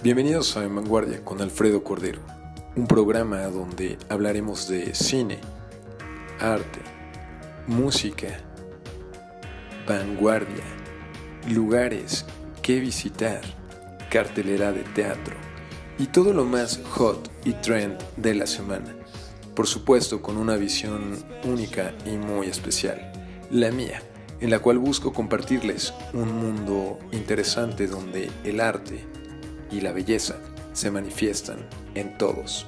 Bienvenidos a En Vanguardia con Alfredo Cordero, un programa donde hablaremos de cine, arte, música, vanguardia, lugares que visitar, cartelera de teatro y todo lo más hot y trend de la semana. Por supuesto con una visión única y muy especial, la mía, en la cual busco compartirles un mundo interesante donde el arte y la belleza se manifiestan en todos.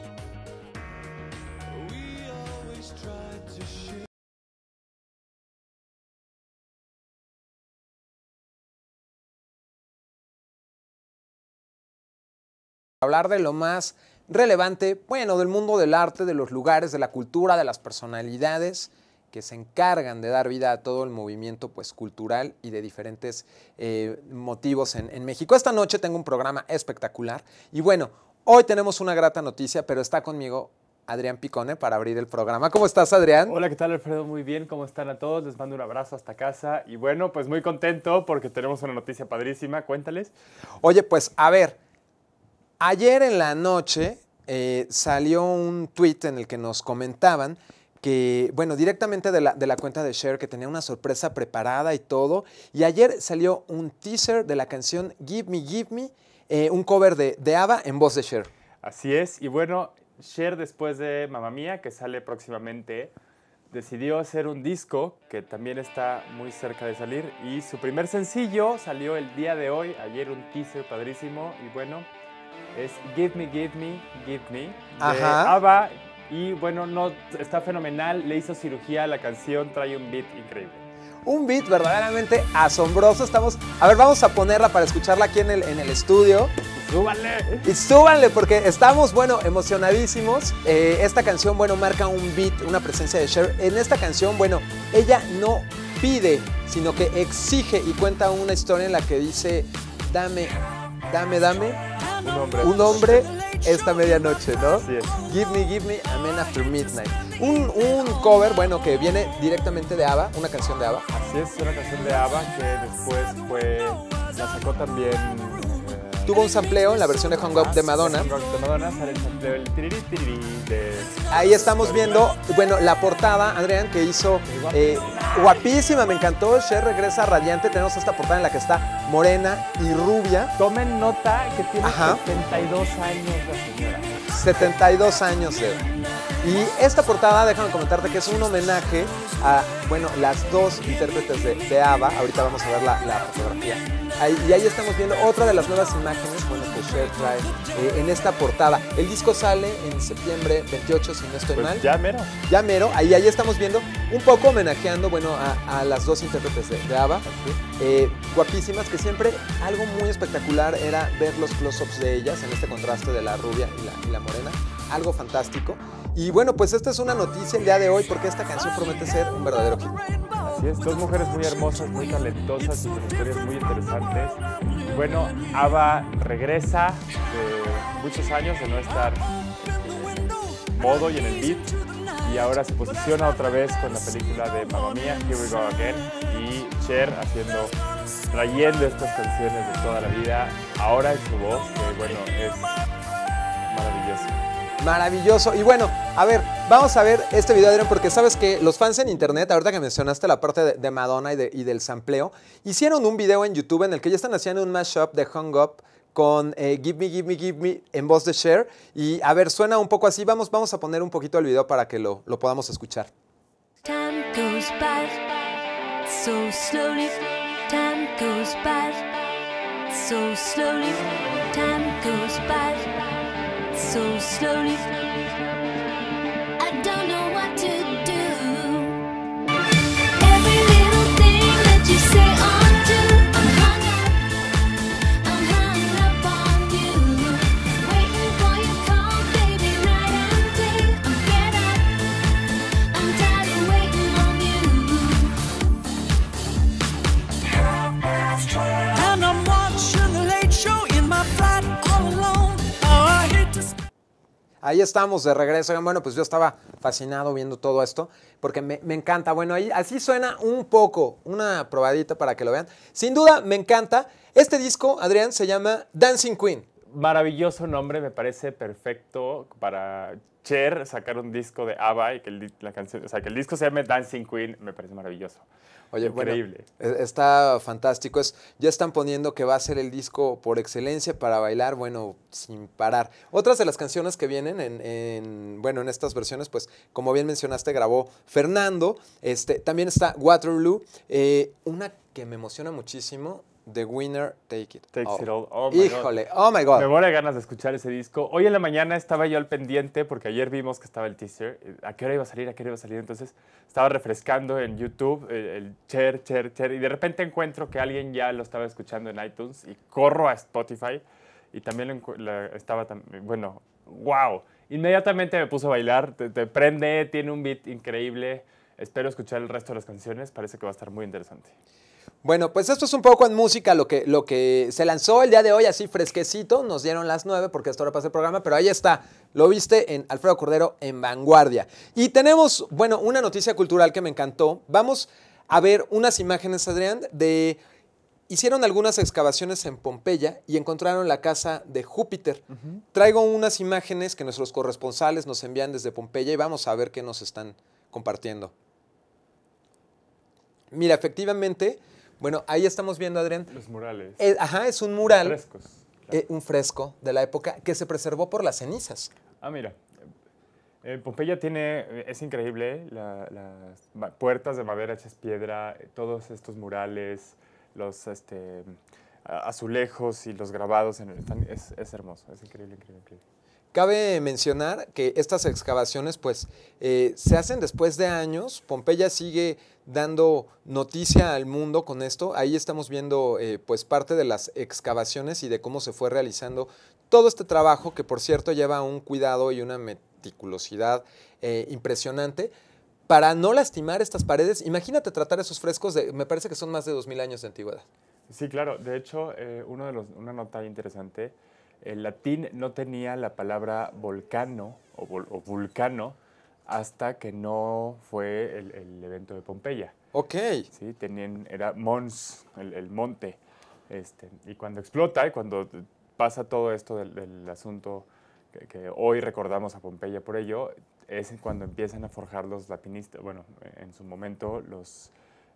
Hablar de lo más relevante, bueno, del mundo del arte, de los lugares, de la cultura, de las personalidades que se encargan de dar vida a todo el movimiento pues, cultural y de diferentes motivos en México. Esta noche tengo un programa espectacular y bueno, hoy tenemos una grata noticia, pero está conmigo Adrián Picone para abrir el programa. ¿Cómo estás, Adrián? Hola, ¿qué tal, Alfredo? Muy bien, ¿cómo están a todos? Les mando un abrazo hasta casa y bueno, pues muy contento porque tenemos una noticia padrísima. Cuéntales. Oye, pues a ver, ayer en la noche salió un tweet en el que nos comentaban que, bueno, directamente de la cuenta de Cher, que tenía una sorpresa preparada y todo. Y ayer salió un teaser de la canción Give Me, un cover de ABBA en voz de Cher. Así es, y bueno, Cher después de Mamma Mía, que sale próximamente, decidió hacer un disco que también está muy cerca de salir. Y su primer sencillo salió el día de hoy, ayer un teaser padrísimo. Y bueno, es Give Me, de ABBA. Y bueno, no, está fenomenal, le hizo cirugía a la canción, trae un beat increíble. Un beat verdaderamente asombroso. A ver, vamos a ponerla para escucharla aquí en el estudio. ¡Súbanle! Y súbanle porque estamos, bueno, emocionadísimos. Esta canción, bueno, marca un beat, una presencia de Cher. En esta canción, bueno, ella no pide, sino que exige y cuenta una historia en la que dice, dame un hombre esta medianoche, ¿no? Así es. Give me, Amen After Midnight. Un cover, bueno, que viene directamente de ABBA, una canción de ABBA. Así es, una canción de ABBA que después la sacó también. Tuvo un sampleo en la versión de Hung Up de Madonna. Hung Up de Madonna sale el sampleo del tiriri de... Ahí estamos viendo, bueno, la portada, Adrián, que hizo guapísima, me encantó. Cher regresa radiante. Tenemos esta portada en la que está morena y rubia. Tomen nota que tiene 72 años la señora. 72 años de edad. Y esta portada, déjame comentarte que es un homenaje a, bueno, las dos intérpretes de ABBA. Ahorita vamos a ver la fotografía. Y ahí estamos viendo otra de las nuevas imágenes, bueno, que Cher trae en esta portada. El disco sale en septiembre 28, si no estoy mal. Ya mero. Ya mero. Ahí estamos viendo un poco homenajeando, bueno, a las dos intérpretes de ABBA. Guapísimas, que siempre algo muy espectacular era ver los close-ups de ellas en este contraste de la rubia y la morena. Algo fantástico. Y bueno, pues esta es una noticia el día de hoy porque esta canción promete ser un verdadero hit. Así es, dos mujeres muy hermosas, muy talentosas y con historias muy interesantes. Y bueno, ABBA regresa de muchos años de no estar en modo y en el beat. Y ahora se posiciona otra vez con la película de Mamma Mía, Here We Go Again. Y Cher trayendo estas canciones de toda la vida, ahora en su voz, que bueno, es maravilloso. Maravilloso. Y bueno, a ver, vamos a ver este video, Adrián, porque sabes que los fans en internet, ahorita que mencionaste la parte de Madonna y del sampleo, hicieron un video en YouTube en el que ya están haciendo un mashup de Hung Up con Give Me en voz de Cher. Y a ver, suena un poco así. Vamos a poner un poquito el video para que lo podamos escuchar. Time goes by so slowly. Time goes by so slowly. Time goes by so slowly. I don't know what to do. Every little thing that you say or do, I'm hung up on you. Waiting for your call, baby, night and day. I'm fed up, I'm tired of waiting on you. And I'm watching the late show in my flat all alone. Oh, I hate to... Ahí estamos de regreso. Bueno, pues yo estaba fascinado viendo todo esto porque me encanta. Bueno, ahí así suena un poco, una probadita para que lo vean. Sin duda, me encanta. Este disco, Adrián, se llama Dancing Queen. maravilloso nombre, me parece perfecto para Cher sacar un disco de ABBA y que la canción, o sea, que el disco se llame Dancing Queen, me parece maravilloso. Oye, bueno, Increíble. está fantástico. Ya están poniendo que va a ser el disco por excelencia para bailar, bueno, sin parar. Otras de las canciones que vienen en estas versiones, pues, como bien mencionaste, grabó Fernando. También está Waterloo, una que me emociona muchísimo, The Winner Take It Takes All. It All. Oh my God. Híjole, oh my God. Me muero de ganas de escuchar ese disco. Hoy en la mañana estaba yo al pendiente porque ayer vimos que estaba el teaser. ¿A qué hora iba a salir? ¿A qué hora iba a salir? Entonces estaba refrescando en YouTube el Cher. Y de repente encuentro que alguien ya lo estaba escuchando en iTunes y corro a Spotify y también bueno, wow. Inmediatamente me puso a bailar. Te prende, tiene un beat increíble. Espero escuchar el resto de las canciones. Parece que va a estar muy interesante. Bueno, pues esto es un poco en música lo que se lanzó el día de hoy, así fresquecito. Nos dieron las 9 porque hasta ahora pasa el programa, pero ahí está. Lo viste en Alfredo Cordero en Vanguardia. Y tenemos, bueno, una noticia cultural que me encantó. Vamos a ver unas imágenes, Adrián, hicieron algunas excavaciones en Pompeya y encontraron la casa de Júpiter. Traigo unas imágenes que nuestros corresponsales nos envían desde Pompeya y vamos a ver qué nos están compartiendo. Mira, efectivamente, bueno, ahí estamos viendo, Adrián. Los murales. Es un mural, Frescos. Claro. un fresco de la época que se preservó por las cenizas. Ah, mira. Pompeya es increíble, las puertas de madera hechas piedra, todos estos murales, los azulejos y los grabados, es hermoso, es increíble. Cabe mencionar que estas excavaciones pues se hacen después de años. Pompeya sigue dando noticia al mundo con esto. Ahí estamos viendo pues parte de las excavaciones y de cómo se fue realizando todo este trabajo que por cierto lleva un cuidado y una meticulosidad impresionante para no lastimar estas paredes. Imagínate tratar esos frescos me parece que son más de 2000 años de antigüedad. Sí, claro. De hecho, una nota interesante, el latín no tenía la palabra volcano o vulcano hasta que no fue el evento de Pompeya. Ok. Sí, era mons, el monte. Y cuando explota y cuando pasa todo esto del asunto que hoy recordamos a Pompeya por ello, es cuando empiezan a forjar los latinistas, bueno, en su momento los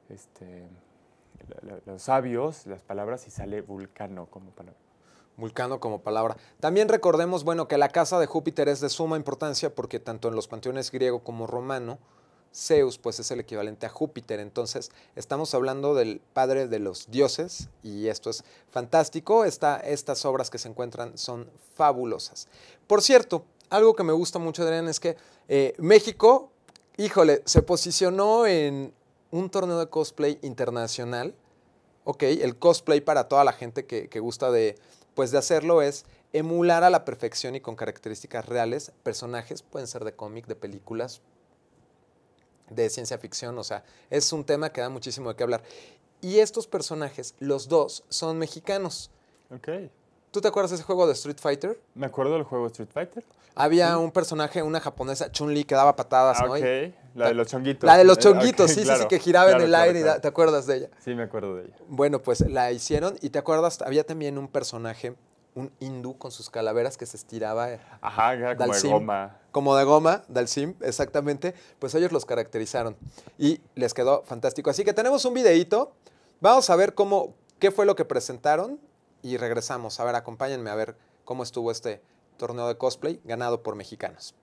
sabios, las palabras, y sale vulcano como palabra. Vulcano como palabra. También recordemos, bueno, que la casa de Júpiter es de suma importancia porque tanto en los panteones griego como romano, Zeus pues es el equivalente a Júpiter. Entonces estamos hablando del padre de los dioses y esto es fantástico. Estas obras que se encuentran son fabulosas. Por cierto, algo que me gusta mucho, Adrián, es que México, híjole, se posicionó en un torneo de cosplay internacional. Ok, el cosplay para toda la gente que gusta de hacerlo es emular a la perfección y con características reales personajes, pueden ser de cómic, de películas, de ciencia ficción, o sea, es un tema que da muchísimo de qué hablar. Y estos personajes, los dos, son mexicanos. Ok. ¿Tú te acuerdas de ese juego de Street Fighter? Me acuerdo del juego Street Fighter. Había un personaje, una japonesa, Chun-Li, que daba patadas, ¿no? Ok, la de los chonguitos. La de los chonguitos, Ok, sí, claro, sí, que giraba claro, en el claro, aire, claro. ¿te acuerdas de ella? Sí, me acuerdo de ella. Bueno, pues la hicieron y te acuerdas, había también un personaje, un hindú con sus calaveras que se estiraba. Ajá, era como de Dalsim. goma. Como de goma, Dalsim, exactamente. Pues ellos los caracterizaron y les quedó fantástico. Así que tenemos un videíto. Vamos a ver qué fue lo que presentaron y regresamos. A ver, acompáñenme a ver cómo estuvo este torneo de cosplay ganado por mexicanos.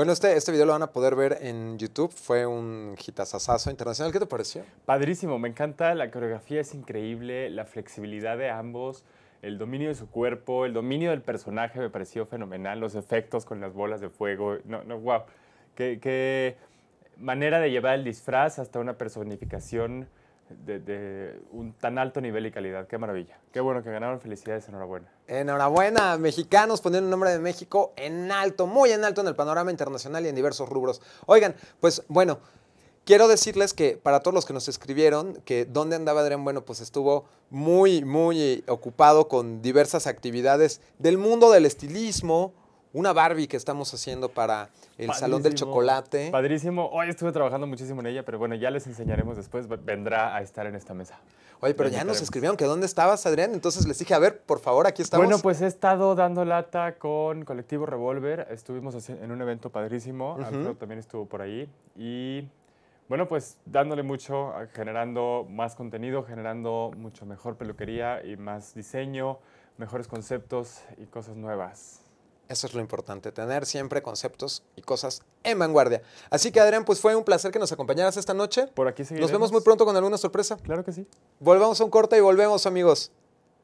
Bueno, este video lo van a poder ver en YouTube. Fue un hitazazazo internacional. ¿Qué te pareció? Padrísimo, me encanta, la coreografía es increíble, la flexibilidad de ambos, el dominio de su cuerpo, el dominio del personaje me pareció fenomenal, los efectos con las bolas de fuego, no, wow. Qué manera de llevar el disfraz hasta una personificación de un tan alto nivel y calidad. Qué maravilla. Qué bueno que ganaron. Felicidades, enhorabuena. Enhorabuena, mexicanos poniendo el nombre de México en alto, muy en alto en el panorama internacional y en diversos rubros. Oigan, pues bueno, quiero decirles que para todos los que nos escribieron, que dónde andaba Adrián, bueno, pues estuvo muy ocupado con diversas actividades del mundo del estilismo, una Barbie que estamos haciendo para el Salón del Padrísimo, Chocolate. Padrísimo. Hoy estuve trabajando muchísimo en ella, pero bueno, ya les enseñaremos después. Vendrá a estar en esta mesa. Oye, pero La ya nos invitaremos. escribieron que dónde estabas, Adrián. Entonces les dije, a ver, por favor, aquí estamos. Bueno, pues he estado dando lata con Colectivo Revolver. Estuvimos en un evento padrísimo. Alfredo también estuvo por ahí. Y bueno, pues dándole mucho, generando más contenido, generando mucho mejor peluquería y más diseño, mejores conceptos y cosas nuevas. Eso es lo importante, tener siempre conceptos y cosas en vanguardia. Así que, Adrián, pues fue un placer que nos acompañaras esta noche. Por aquí seguiremos. Nos vemos muy pronto con alguna sorpresa. Claro que sí. Volvemos a un corte y volvemos, amigos.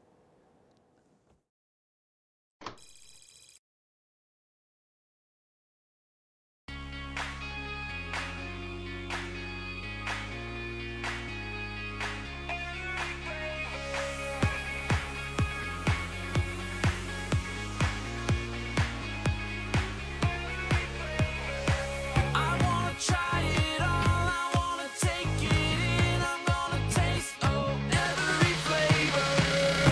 I wanna try it all, I wanna take it in, I'm gonna taste every flavor.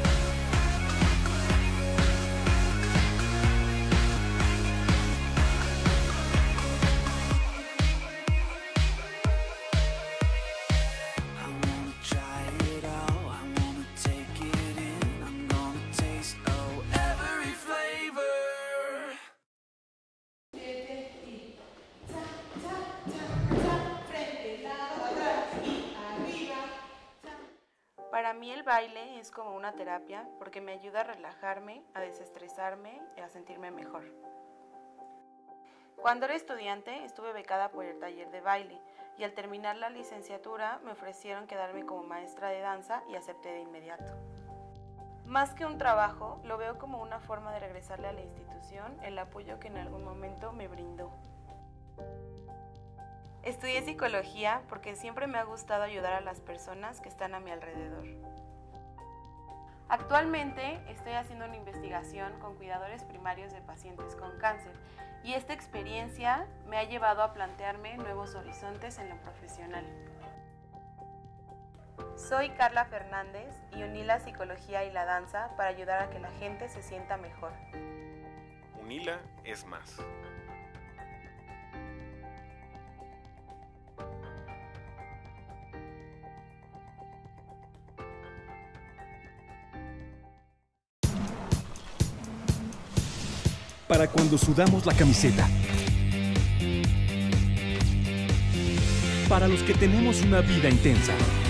I wanna try it all, I wanna take it in, I'm gonna taste every flavor. Para mí el baile es como una terapia porque me ayuda a relajarme, a desestresarme y a sentirme mejor. Cuando era estudiante estuve becada por el taller de baile y al terminar la licenciatura me ofrecieron quedarme como maestra de danza y acepté de inmediato. Más que un trabajo, lo veo como una forma de regresarle a la institución el apoyo que en algún momento me brindó. Estudié psicología porque siempre me ha gustado ayudar a las personas que están a mi alrededor. Actualmente estoy haciendo una investigación con cuidadores primarios de pacientes con cáncer y esta experiencia me ha llevado a plantearme nuevos horizontes en lo profesional. Soy Carla Fernández y uní la psicología y la danza para ayudar a que la gente se sienta mejor. Unila es más. Para cuando sudamos la camiseta. Para los que tenemos una vida intensa.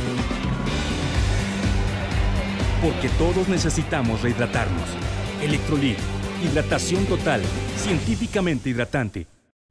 Porque todos necesitamos rehidratarnos. Electrolit, hidratación total, científicamente hidratante.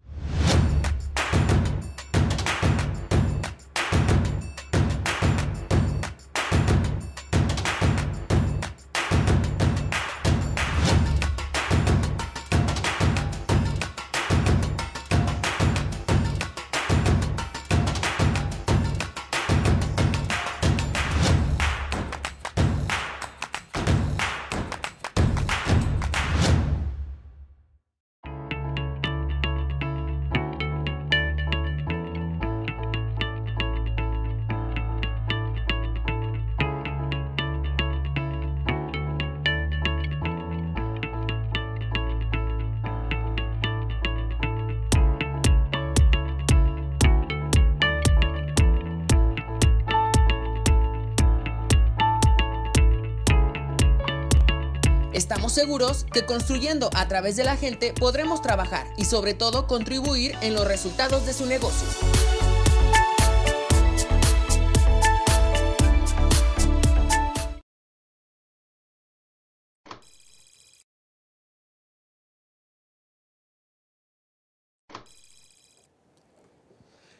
Estamos seguros que construyendo a través de la gente podremos trabajar y sobre todo contribuir en los resultados de su negocio.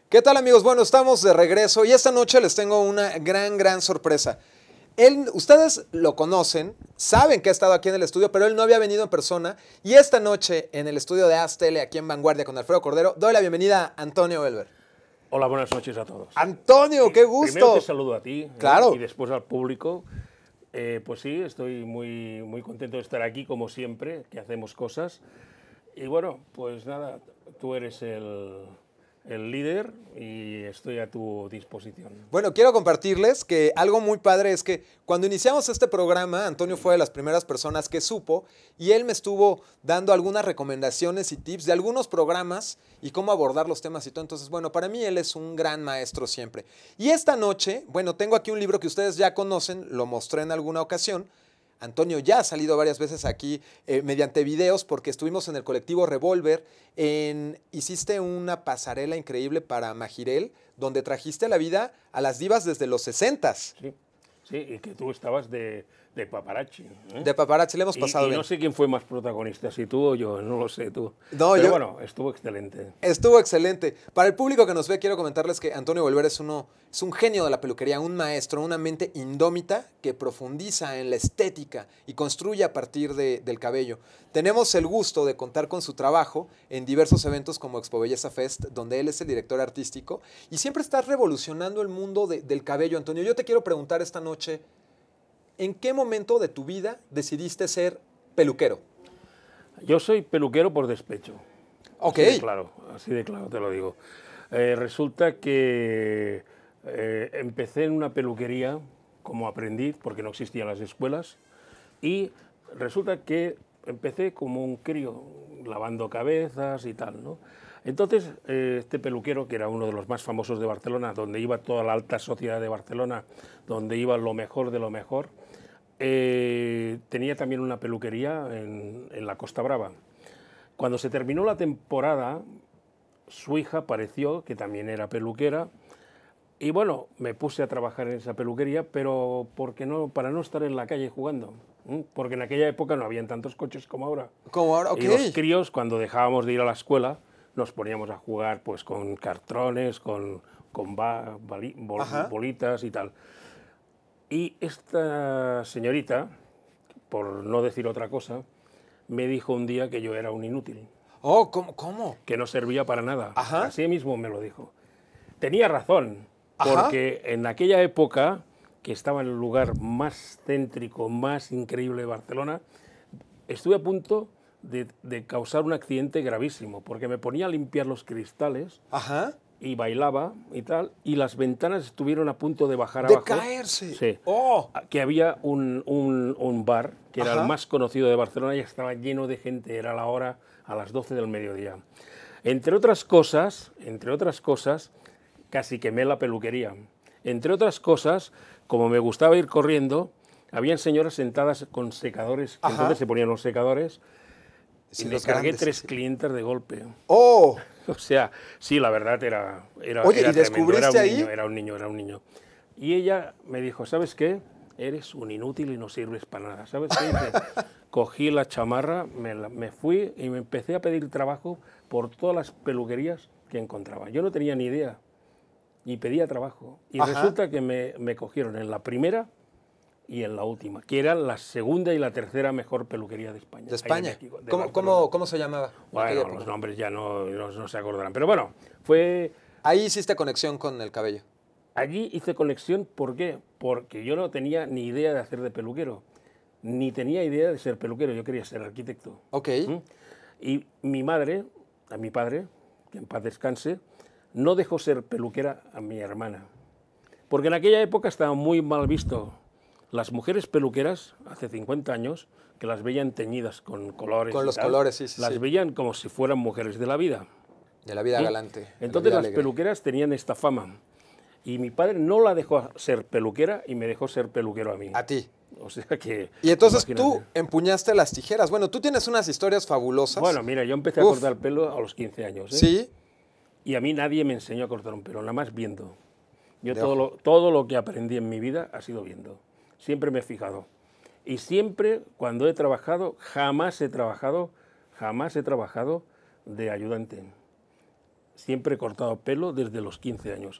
¿Qué tal, amigos? Bueno, estamos de regreso y esta noche les tengo una gran sorpresa. Ustedes lo conocen, saben que ha estado aquí en el estudio, pero él no había venido en persona. Y esta noche, en el estudio de AzTele, aquí en Vanguardia con Alfredo Cordero, doy la bienvenida a Antonio Elber. Hola, buenas noches a todos. Antonio, qué gusto. Primero te saludo a ti, Claro. y después al público. Pues sí, estoy muy contento de estar aquí, como siempre, que hacemos cosas. Y bueno, pues nada, tú eres el líder y estoy a tu disposición. Bueno, quiero compartirles que algo muy padre es que cuando iniciamos este programa, Antonio fue de las primeras personas que supo y él me estuvo dando algunas recomendaciones y tips de algunos programas y cómo abordar los temas y todo. Entonces, bueno, para mí él es un gran maestro siempre. Y esta noche, bueno, tengo aquí un libro que ustedes ya conocen, lo mostré en alguna ocasión. Antonio ya ha salido varias veces aquí mediante videos porque estuvimos en el colectivo Revolver. Hiciste una pasarela increíble para Majirel, donde trajiste a la vida a las divas desde los 60s. Sí, y que tú estabas de paparazzi. De paparazzi le hemos pasado y bien. no sé quién fue más protagonista, si tú o yo, no lo sé tú. No, Pero yo- bueno, estuvo excelente. Estuvo excelente. Para el público que nos ve, quiero comentarles que Antonio Volver es un genio de la peluquería, un maestro, una mente indómita que profundiza en la estética y construye a partir del cabello. Tenemos el gusto de contar con su trabajo en diversos eventos como Expo Belleza Fest, donde él es el director artístico y siempre estás revolucionando el mundo del cabello, Antonio. Yo te quiero preguntar esta noche, ¿en qué momento de tu vida decidiste ser peluquero? Yo soy peluquero por despecho. Ok. Así de claro te lo digo. Resulta que empecé en una peluquería como aprendiz, porque no existían las escuelas, y resulta que empecé como un crío, lavando cabezas y tal, ¿no? Entonces, este peluquero, que era uno de los más famosos de Barcelona, donde iba toda la alta sociedad de Barcelona, donde iba lo mejor de lo mejor, tenía también una peluquería en la Costa Brava. Cuando se terminó la temporada, su hija apareció, que también era peluquera, y bueno, me puse a trabajar en esa peluquería, pero para no estar en la calle jugando, porque en aquella época no habían tantos coches como ahora. Como ahora, ok. Y los críos, cuando dejábamos de ir a la escuela, nos poníamos a jugar pues con cartrones, con bolitas y tal. Y esta señorita, por no decir otra cosa, me dijo un día que yo era un inútil. Oh, ¿cómo? Que no servía para nada. Ajá. Así mismo me lo dijo. Tenía razón, Ajá. porque en aquella época, que estaba en el lugar más céntrico, más increíble de Barcelona, estuve a punto de causar un accidente gravísimo, porque me ponía a limpiar los cristales Ajá. y bailaba y tal, y las ventanas estuvieron a punto de bajar De abajo. caerse. Sí. Oh. Que había un bar que era Ajá. el más conocido de Barcelona y estaba lleno de gente, era la hora a las 12 del mediodía. Entre otras cosas, casi quemé la peluquería. Entre otras cosas, como me gustaba ir corriendo, habían señoras sentadas con secadores, que Ajá. entonces se ponían los secadores, Sí, y me los cargué grandes, 3 sí. clientes de golpe. Oh. O sea, sí, la verdad era Oye, era ¿y tremendo. descubriste ahí? Era un niño. Y ella me dijo, ¿sabes qué? Eres un inútil y no sirves para nada. ¿Sabes qué? Dice, cogí la chamarra, me fui y me empecé a pedir trabajo por todas las peluquerías que encontraba. Yo no tenía ni idea y pedía trabajo. Y Ajá. resulta que me cogieron en la primera y en la última, que eran la segunda y la tercera mejor peluquería de España. De ahí en España. México, de ¿Cómo, Barcelona. cómo se llamaba? en aquella Bueno, época? los nombres ya no se acordarán. Pero bueno, fue... Ahí hiciste conexión con el cabello. Allí hice conexión, ¿por qué? Porque yo no tenía ni idea de hacer de peluquero, ni tenía idea de ser peluquero, yo quería ser arquitecto. Ok. Y mi madre, a mi padre, que en paz descanse, no dejó ser peluquera a mi hermana. Porque en aquella época estaba muy mal visto las mujeres peluqueras, hace 50 años, que las veían teñidas con colores. Con y los tal, colores, sí, sí, las sí. veían como si fueran mujeres de la vida. De la vida ¿sí? galante. de la Entonces vida las alegre. peluqueras tenían esta fama. Y mi padre no la dejó ser peluquera y me dejó ser peluquero a mí. A ti. O sea que... Y entonces imagínate. tú empuñaste las tijeras. Bueno, tú tienes unas historias fabulosas. Bueno, mira, yo empecé a Uf. cortar pelo a los 15 años. ¿eh? Sí. Y a mí nadie me enseñó a cortar un pelo, nada más viendo. Yo De todo lo que aprendí en mi vida ha sido viendo. Siempre me he fijado. Y siempre, cuando he trabajado, jamás he trabajado de ayudante. Siempre he cortado pelo desde los 15 años.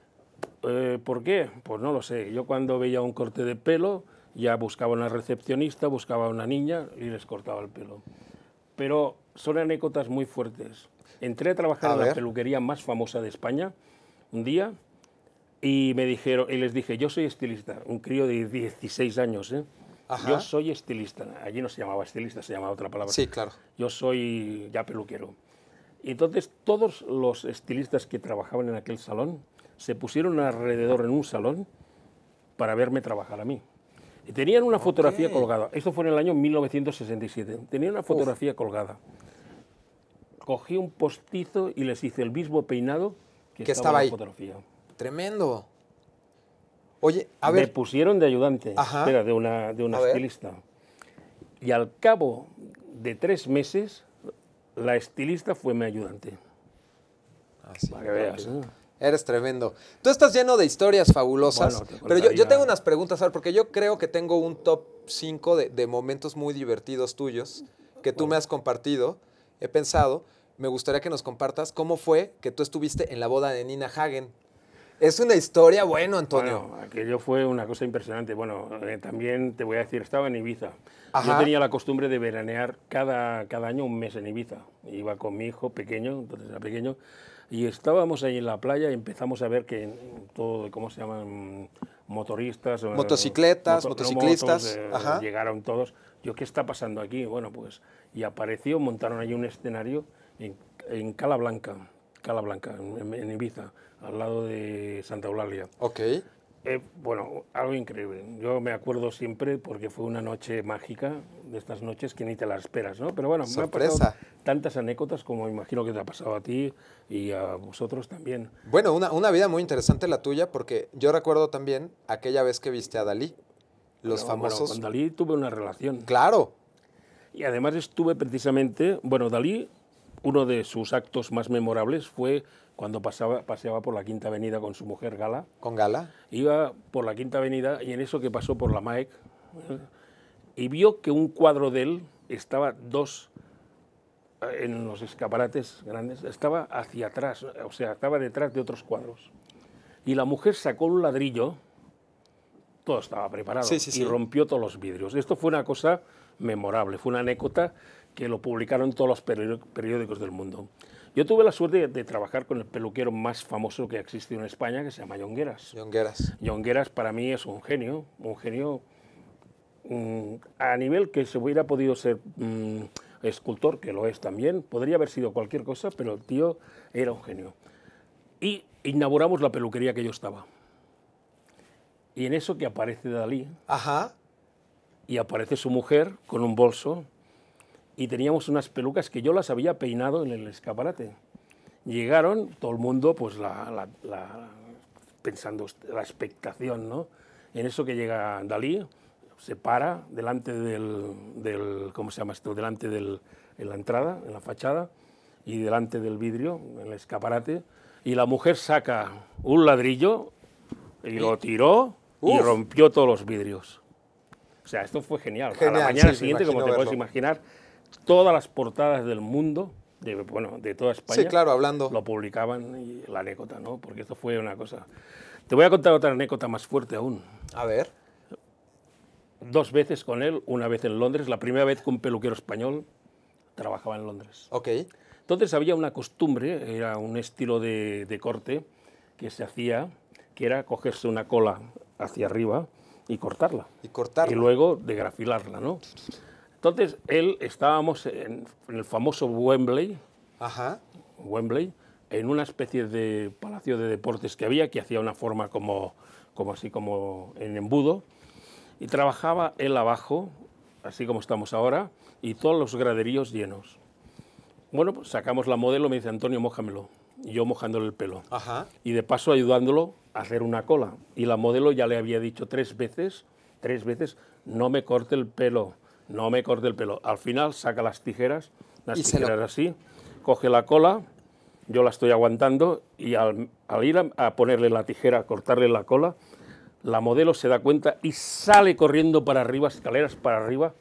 ¿Por qué? Pues no lo sé. Yo cuando veía un corte de pelo ya buscaba una recepcionista, buscaba una niña y les cortaba el pelo. Pero son anécdotas muy fuertes. Entré a trabajar A en la ver. peluquería más famosa de España un día y me dijeron, y les dije, yo soy estilista, un crío de 16 años, ¿eh? Ajá. Yo soy estilista. Allí no se llamaba estilista, se llamaba otra palabra. Sí, claro. Yo soy ya peluquero. Y entonces todos los estilistas que trabajaban en aquel salón se pusieron alrededor en un salón para verme trabajar a mí. Y tenían una fotografía colgada. Esto fue en el año 1967. Tenían una fotografía colgada. Cogí un postizo y les hice el mismo peinado que estaba en ahí. la fotografía. Tremendo. Oye, a Me ver, pusieron de ayudante, Ajá. espera, de una A ver. estilista. Y al cabo de 3 meses, la estilista fue mi ayudante. así, Para que veas, ¿eh? eres tremendo. Tú estás lleno de historias fabulosas, Bueno, te pero yo contaría- tengo unas preguntas, a ver, porque yo creo que tengo un top 5 de momentos muy divertidos tuyos que tú me has compartido. He pensado, me gustaría que nos compartas cómo fue que tú estuviste en la boda de Nina Hagen. Es una historia, bueno, Antonio. Bueno, aquello fue una cosa impresionante. Bueno, también te voy a decir, estaba en Ibiza. Ajá. Yo tenía la costumbre de veranear cada año un mes en Ibiza. Iba con mi hijo pequeño, entonces era pequeño, y estábamos ahí en la playa y empezamos a ver que todo, ¿cómo se llaman? Motoristas. Motocicletas, no, motociclistas, motos, ajá. llegaron todos. Yo, ¿qué está pasando aquí? Bueno, pues, y apareció, montaron ahí un escenario en Cala Blanca, en Ibiza, al lado de Santa Eulalia. Ok. Bueno, algo increíble. Yo me acuerdo siempre porque fue una noche mágica, de estas noches que ni te las esperas, ¿no? Pero bueno, me han Sorpresa. pasado tantas anécdotas como imagino que te ha pasado a ti y a vosotros también. Bueno, una vida muy interesante la tuya, porque yo recuerdo también aquella vez que viste a Dalí, los Bueno, famosos... con Dalí tuve una relación. Claro, Y además estuve precisamente, bueno, Dalí, uno de sus actos más memorables fue cuando paseaba por la Quinta Avenida con su mujer Gala. con Gala. Iba por la Quinta Avenida y en eso que pasó por la Maec, y vio que un cuadro de él estaba en los escaparates grandes, estaba hacia atrás, o sea, estaba detrás de otros cuadros. Y la mujer sacó un ladrillo, todo estaba preparado, Sí, sí, sí. y rompió todos los vidrios. Esto fue una cosa memorable, fue una anécdota que lo publicaron todos los periódicos del mundo. Yo tuve la suerte de trabajar con el peluquero más famoso que ha existido en España, que se llama Jongueras. Jongueras. Jongueras para mí es un genio a nivel que se hubiera podido ser escultor, que lo es también, podría haber sido cualquier cosa, pero el tío era un genio. Y inauguramos la peluquería que yo estaba. Y en eso que aparece Dalí Ajá. y aparece su mujer con un bolso y teníamos unas pelucas que yo las había peinado en el escaparate. Llegaron, todo el mundo, pues pensando la expectación, ¿no? En eso que llega Dalí, se para delante del ¿cómo se llama esto? Delante en la entrada, en la fachada, y delante del vidrio, en el escaparate, y la mujer saca un ladrillo y lo tiró y Uf. rompió todos los vidrios. O sea, esto fue genial. A Genial, la mañana sí, me siguiente, como te imagino puedes verlo. imaginar, todas las portadas del mundo, de toda España, Sí, claro, hablando. lo publicaban, y la anécdota, ¿no? Porque esto fue una cosa... Te voy a contar otra anécdota más fuerte aún. A ver. 2 veces con él, una vez en Londres, la primera vez con un peluquero español, trabajaba en Londres. Ok. Entonces había una costumbre, era un estilo de corte que se hacía, que era cogerse una cola hacia arriba y cortarla. Y cortarla. Y luego degrafilarla, ¿no? Entonces estábamos en el famoso Wembley, Ajá. en una especie de palacio de deportes que había, que hacía una forma como en embudo, y trabajaba él abajo, así como estamos ahora, y todos los graderíos llenos. Bueno, pues sacamos la modelo, me dice, Antonio, mójamelo, y yo mojándole el pelo. Ajá. Y de paso ayudándolo a hacer una cola. Y la modelo ya le había dicho 3 veces, no me corte el pelo, no me corte el pelo. Al final saca las tijeras así, coge la cola, yo la estoy aguantando, y al ir a ponerle la tijera, a cortarle la cola, la modelo se da cuenta y sale corriendo para arriba, escaleras para arriba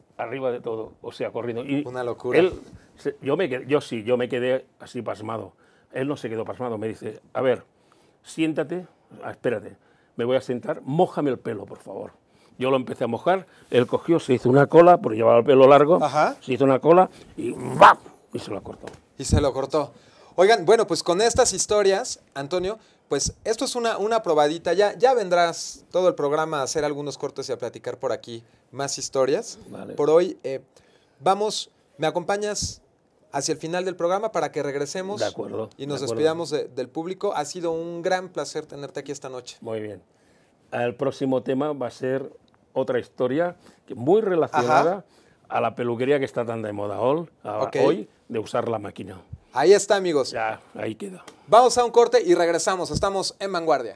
de todo, o sea, corriendo. Y Una locura. yo me quedé así pasmado. Él no se quedó pasmado, me dice, a ver, siéntate, espérate, me voy a sentar, mójame el pelo, por favor. Yo lo empecé a mojar, él cogió, se hizo una cola, porque llevaba el pelo largo, Ajá. se hizo una cola y ¡bam! Y se lo cortó. Y se lo cortó. Oigan, bueno, pues con estas historias, Antonio, pues esto es una probadita. Ya vendrás todo el programa a hacer algunos cortes y a platicar por aquí más historias. Vale. Por hoy, vamos, ¿me acompañas hacia el final del programa para que regresemos? De acuerdo. Y nos de acuerdo. despidamos del público. Ha sido un gran placer tenerte aquí esta noche. Muy bien. El próximo tema va a ser otra historia que muy relacionada a la peluquería que está tan de moda Ok. hoy, de usar la máquina. Ahí está, amigos. Ya, ahí queda. Vamos a un corte y regresamos. Estamos en Vanguardia.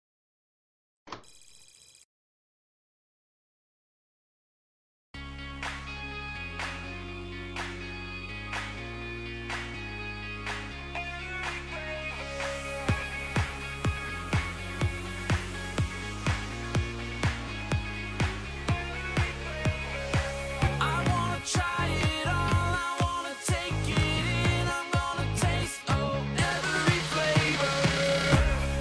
I wanna try it all, I wanna take it in, I'm gonna taste every flavor.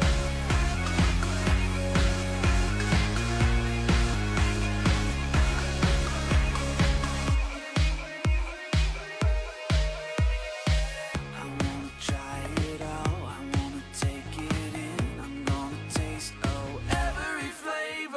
I wanna try it all, I wanna take it in, I'm gonna taste every flavor.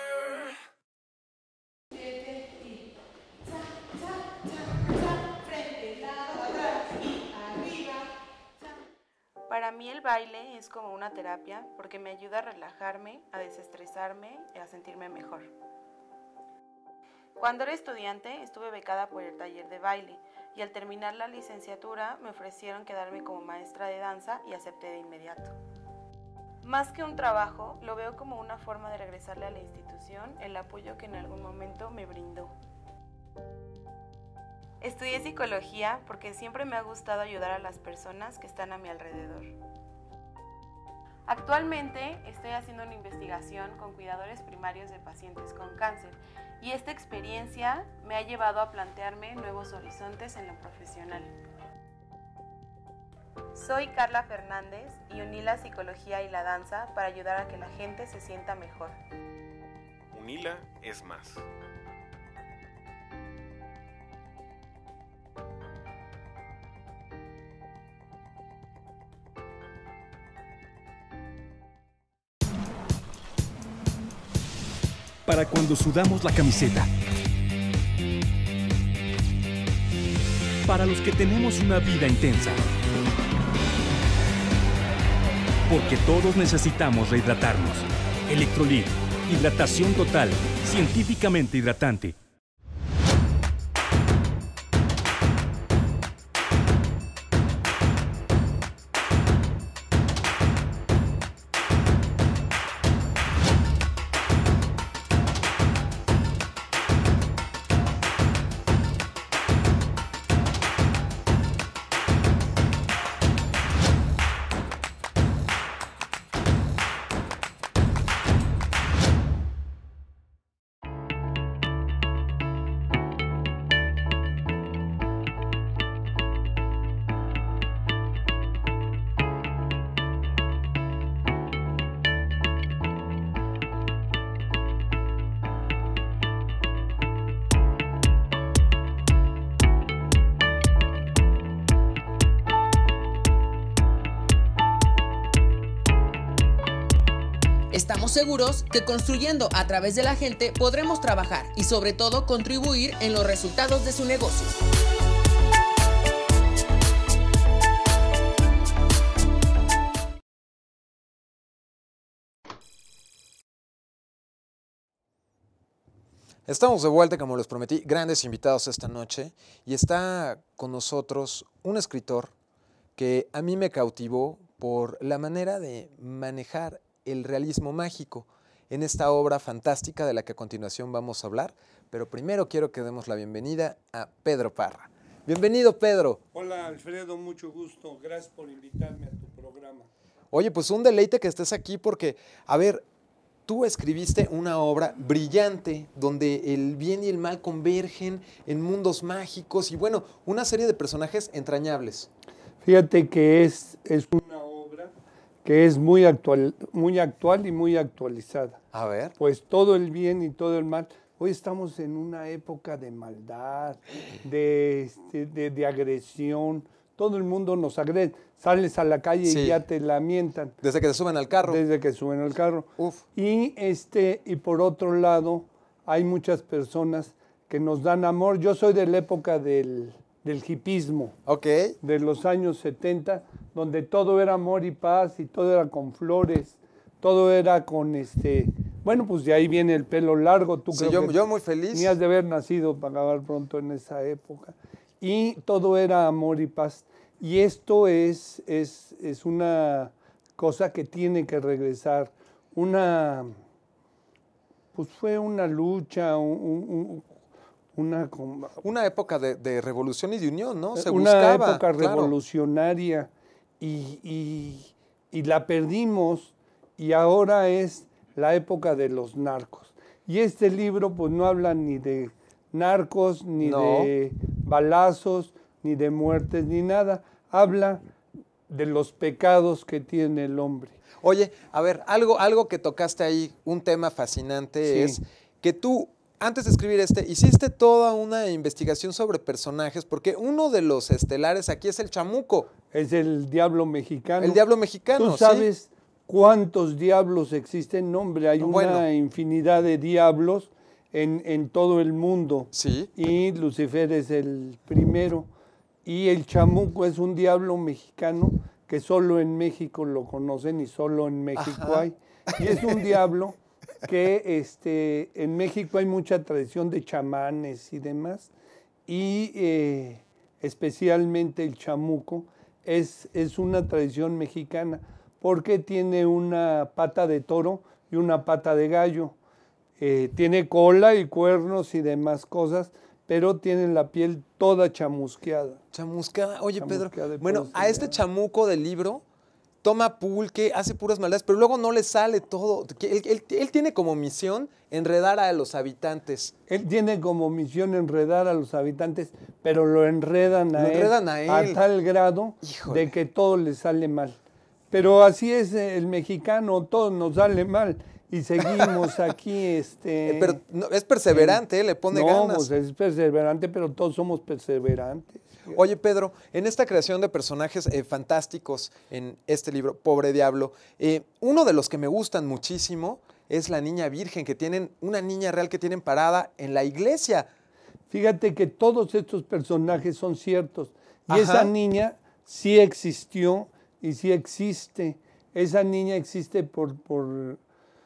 Para mí el baile es como una terapia porque me ayuda a relajarme, a desestresarme y a sentirme mejor. Cuando era estudiante estuve becada por el taller de baile y al terminar la licenciatura me ofrecieron quedarme como maestra de danza y acepté de inmediato. Más que un trabajo, lo veo como una forma de regresarle a la institución el apoyo que en algún momento me brindó. Estudié psicología porque siempre me ha gustado ayudar a las personas que están a mi alrededor. Actualmente estoy haciendo una investigación con cuidadores primarios de pacientes con cáncer y esta experiencia me ha llevado a plantearme nuevos horizontes en lo profesional. Soy Carla Fernández y uní la psicología y la danza para ayudar a que la gente se sienta mejor. Unila es más. Para cuando sudamos la camiseta. Para los que tenemos una vida intensa. Porque todos necesitamos rehidratarnos. Electrolit, hidratación total, científicamente hidratante. Estamos seguros que construyendo a través de la gente podremos trabajar y sobre todo contribuir en los resultados de su negocio. Estamos de vuelta, como les prometí, grandes invitados esta noche y está con nosotros un escritor que a mí me cautivó por la manera de manejar el realismo mágico en esta obra fantástica de la que a continuación vamos a hablar, pero primero quiero que demos la bienvenida a Pedro Parra. Bienvenido, Pedro. Hola, Alfredo, mucho gusto. Gracias por invitarme a tu programa. Oye, pues un deleite que estés aquí porque, a ver, tú escribiste una obra brillante donde el bien y el mal convergen en mundos mágicos y bueno, una serie de personajes entrañables. Fíjate que es una obra que es muy actual y muy actualizada. A ver. Pues todo el bien y todo el mal. Hoy estamos en una época de maldad, de agresión. Todo el mundo nos agrede. Sales a la calle Sí. y ya te lamentan. Desde que te suben al carro. Desde que suben al carro. Uf. Y por otro lado, hay muchas personas que nos dan amor. Yo soy de la época del hipismo, Ok. de los años 70, donde todo era amor y paz y todo era con flores, todo era con bueno, pues de ahí viene el pelo largo. Tú Sí, creo que yo muy feliz. ni has de haber nacido para acabar pronto en esa época. Y todo era amor y paz. Y esto es una cosa que tiene que regresar. Pues fue una lucha, Una época de revolución y de unión, ¿no? Se una buscaba. época claro. revolucionaria y la perdimos y ahora es la época de los narcos. Y este libro pues no habla ni de narcos, ni No. de balazos, ni de muertes, ni nada. Habla de los pecados que tiene el hombre. Oye, a ver, algo que tocaste ahí, un tema fascinante Sí. es que tú, antes de escribir hiciste toda una investigación sobre personajes, porque uno de los estelares aquí es el Chamuco, Es el diablo mexicano. el diablo mexicano. ¿Tú ¿sí? sabes cuántos diablos existen? No, hombre, hay Bueno. una infinidad de diablos en todo el mundo. Sí. Y Lucifer es el primero. Y el Chamuco es un diablo mexicano que solo en México lo conocen y solo en México Ajá. hay. Y es un diablo que en México hay mucha tradición de chamanes y demás. Y especialmente el Chamuco es una tradición mexicana porque tiene una pata de toro y una pata de gallo. Tiene cola y cuernos y demás cosas, pero tiene la piel toda chamusqueada. Chamuscada. Oye, Chamuscada Pedro, de bueno, todos a este lados. Chamuco del libro toma pulque, hace puras maldades, pero luego no le sale todo. Él tiene como misión enredar a los habitantes. Él tiene como misión enredar a los habitantes, pero lo enredan a Lo él enredan a él. a tal grado Híjole. de que todo le sale mal. Pero así es el mexicano, todo nos sale mal y seguimos aquí. Pero no, es perseverante, le pone no, ganas. pues es perseverante, pero todos somos perseverantes. Oye, Pedro, en esta creación de personajes fantásticos en este libro, Pobre Diablo, uno de los que me gustan muchísimo es la niña virgen, una niña real que tienen parada en la iglesia. Fíjate que todos estos personajes son ciertos. Y Ajá. esa niña sí existió y sí existe. Esa niña existe por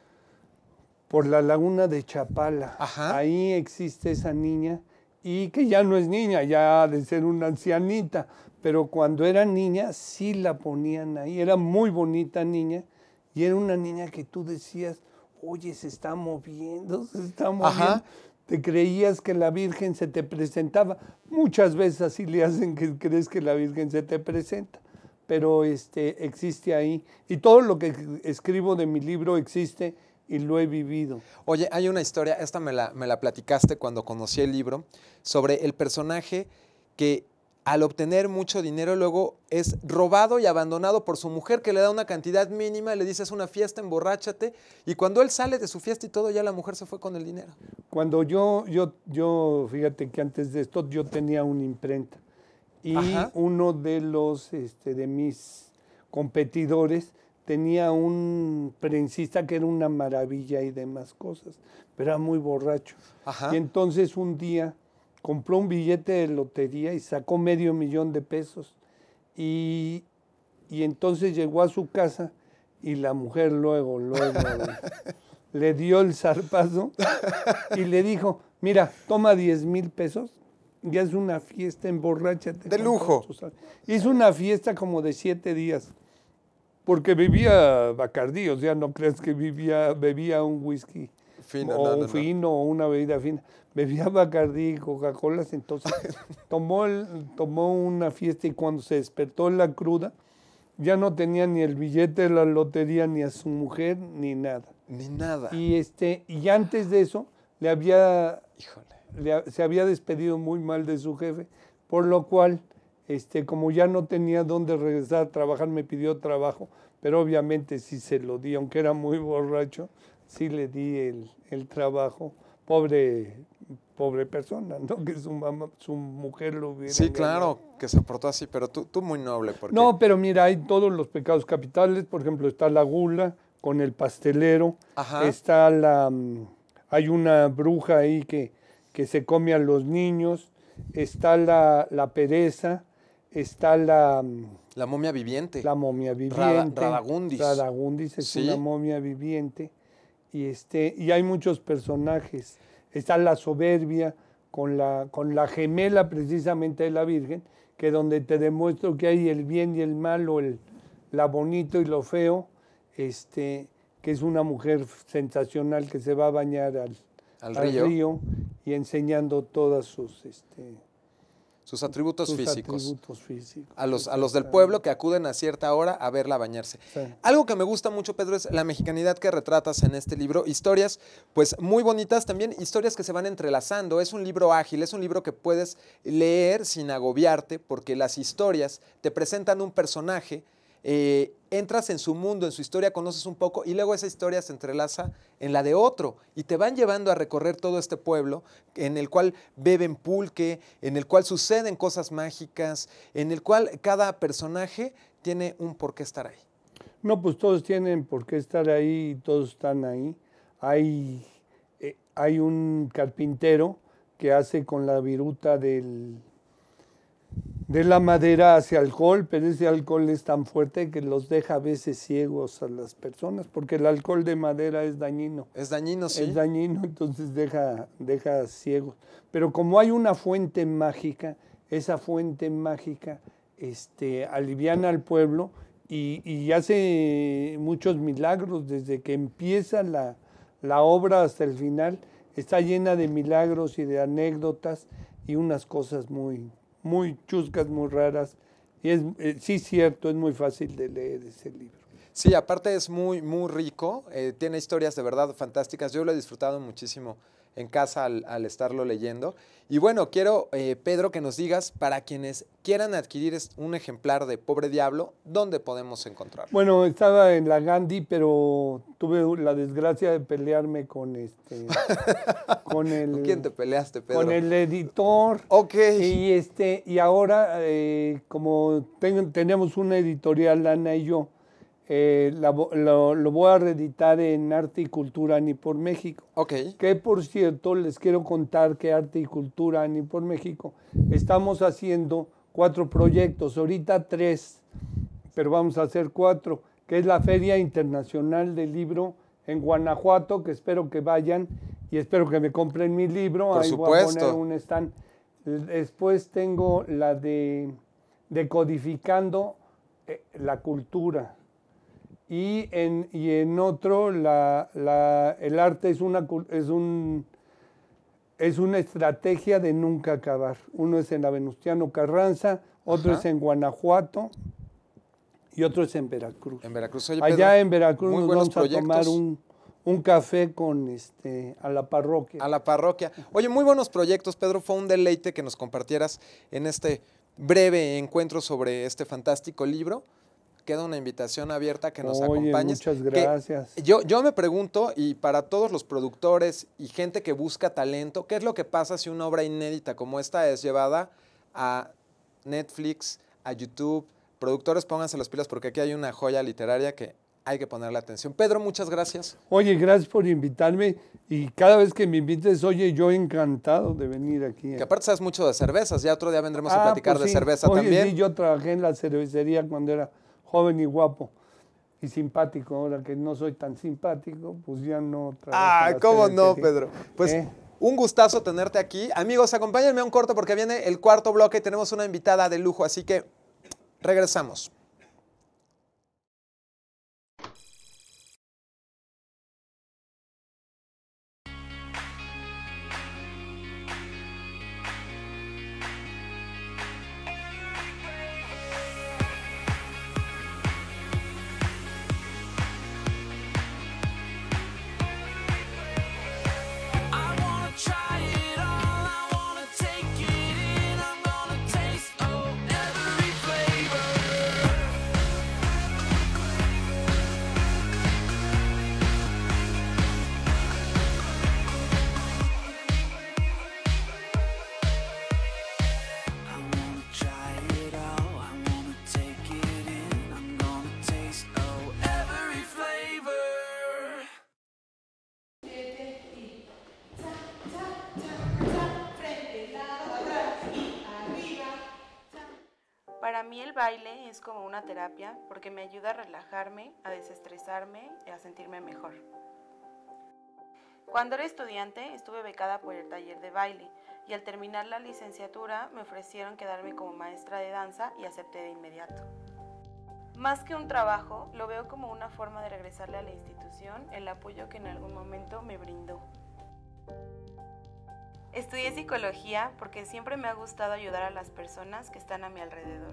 la laguna de Chapala. Ajá. Ahí existe esa niña y que ya no es niña, ya ha de ser una ancianita. Pero cuando era niña sí la ponían ahí. Era muy bonita niña y era una niña que tú decías, oye, se está moviendo, se está moviendo. Ajá. Te creías que la Virgen se te presentaba. Muchas veces así le hacen que crees que la Virgen se te presenta. Pero existe ahí. Y todo lo que escribo de mi libro existe y lo he vivido. Oye, hay una historia, esta me la platicaste cuando conocí el libro, sobre el personaje que al obtener mucho dinero luego es robado y abandonado por su mujer que le da una cantidad mínima, le dice es una fiesta, emborráchate, y cuando él sale de su fiesta y todo, ya la mujer se fue con el dinero. Cuando yo fíjate que antes de esto yo tenía una imprenta y Ajá. uno de los de mis competidores tenía un prensista que era una maravilla y demás cosas, pero era muy borracho. Ajá. Y entonces un día compró un billete de lotería y sacó $500,000 y entonces llegó a su casa y la mujer luego le dio el zarpazo y le dijo, mira, toma $10,000, ya es una fiesta, emborráchate. De con lujo. todos tus- Hizo una fiesta como de 7 días, porque bebía Bacardí, o sea, no creas que bebía un whisky Fino, o no, un no. fino o una bebida fina. Bebía Bacardí y Coca-Colas, entonces tomó una fiesta y cuando se despertó en la cruda, ya no tenía ni el billete de la lotería, ni a su mujer, ni nada. Ni nada. Y antes de eso, Híjole. se había despedido muy mal de su jefe, por lo cual como ya no tenía dónde regresar a trabajar, me pidió trabajo, pero obviamente sí se lo di, aunque era muy borracho, sí le di el trabajo. Pobre persona, ¿no? Que su mujer lo hubiera Sí, engañado. claro, que se portó así, pero tú muy noble. Porque... No, pero mira, hay todos los pecados capitales, por ejemplo, está la gula con el pastelero, Ajá. está hay una bruja ahí que se come a los niños, está la pereza, está La momia viviente. la momia viviente. Radagundis. Radagundis es Sí. una momia viviente. Y hay muchos personajes. Está la soberbia con la gemela precisamente de la Virgen, que donde te demuestro que hay el bien y el mal, o la bonito y lo feo, que es una mujer sensacional que se va a bañar Al al río. río y enseñando todas sus atributos físicos. atributos físicos. A los del pueblo que acuden a cierta hora a verla bañarse. Sí. Algo que me gusta mucho, Pedro, es la mexicanidad que retratas en este libro. Historias, pues, muy bonitas, también historias que se van entrelazando. Es un libro ágil, es un libro que puedes leer sin agobiarte, porque las historias te presentan un personaje, entras en su mundo, en su historia, conoces un poco, y luego esa historia se entrelaza en la de otro, y te van llevando a recorrer todo este pueblo, en el cual beben pulque, en el cual suceden cosas mágicas, en el cual cada personaje tiene un por qué estar ahí. No, pues todos tienen por qué estar ahí, todos están ahí. Hay un carpintero que hace con la viruta de la madera hace alcohol, pero ese alcohol es tan fuerte que los deja a veces ciegos a las personas, porque el alcohol de madera es dañino. Es dañino, sí. Es dañino, entonces deja ciegos. Pero como hay una fuente mágica, esa fuente mágica aliviana al pueblo y hace muchos milagros desde que empieza la obra hasta el final. Está llena de milagros y de anécdotas y unas cosas muy chuscas, muy raras. Y sí es cierto, es muy fácil de leer ese libro. Sí, aparte es muy rico, tiene historias de verdad fantásticas. Yo lo he disfrutado muchísimo en casa al estarlo leyendo. Y bueno, quiero, Pedro, que nos digas, para quienes quieran adquirir un ejemplar de Pobre Diablo, ¿dónde podemos encontrarlo? Bueno, estaba en la Gandhi, pero tuve la desgracia de pelearme con ¿Con quién te peleaste, Pedro? Con el editor. Ok. Y ahora, como tenemos una editorial, Ana y yo, lo voy a reeditar en Arte y Cultura Ani por México. Ok. Que por cierto, les quiero contar que Arte y Cultura Ani por México estamos haciendo 4 proyectos, ahorita 3, pero vamos a hacer 4, que es la Feria Internacional del Libro en Guanajuato, que espero que vayan y espero que me compren mi libro. Por Ahí supuesto. voy a poner un stand. Después tengo la de Decodificando la Cultura. Y en otro, el arte es una estrategia de nunca acabar. Uno es en la Venustiano Carranza, otro Ajá. es en Guanajuato y otro es en Veracruz. En Veracruz. Oye, Allá Pedro, en Veracruz muy nos buenos vamos a tomar proyectos. un café a la parroquia. A la parroquia. Oye, muy buenos proyectos, Pedro. Fue un deleite que nos compartieras en este breve encuentro sobre este fantástico libro. Queda una invitación abierta a que nos acompañes. Muchas gracias. Yo me pregunto, y para todos los productores y gente que busca talento, ¿qué es lo que pasa si una obra inédita como esta es llevada a Netflix, a YouTube? Productores, pónganse las pilas porque aquí hay una joya literaria que hay que ponerle atención. Pedro, muchas gracias. Oye, gracias por invitarme y cada vez que me invites, oye, yo encantado de venir aquí. Que aparte sabes mucho de cervezas, ya otro día vendremos a platicar pues de sí. cerveza Oye, también. Sí, yo trabajé en la cervecería cuando era joven y guapo y simpático. Ahora que no soy tan simpático, pues ya no trabajo. Ah, en la ¿cómo no, cervecería. Pedro? Pues un gustazo tenerte aquí. Amigos, acompáñenme a un corto porque viene el cuarto bloque y tenemos una invitada de lujo, así que regresamos. I wanna try it all, I wanna take it in, I'm gonna taste everything. Para mí el baile es como una terapia porque me ayuda a relajarme, a desestresarme y a sentirme mejor. Cuando era estudiante estuve becada por el taller de baile y al terminar la licenciatura me ofrecieron quedarme como maestra de danza y acepté de inmediato. Más que un trabajo, lo veo como una forma de regresarle a la institución el apoyo que en algún momento me brindó. Estudié psicología porque siempre me ha gustado ayudar a las personas que están a mi alrededor.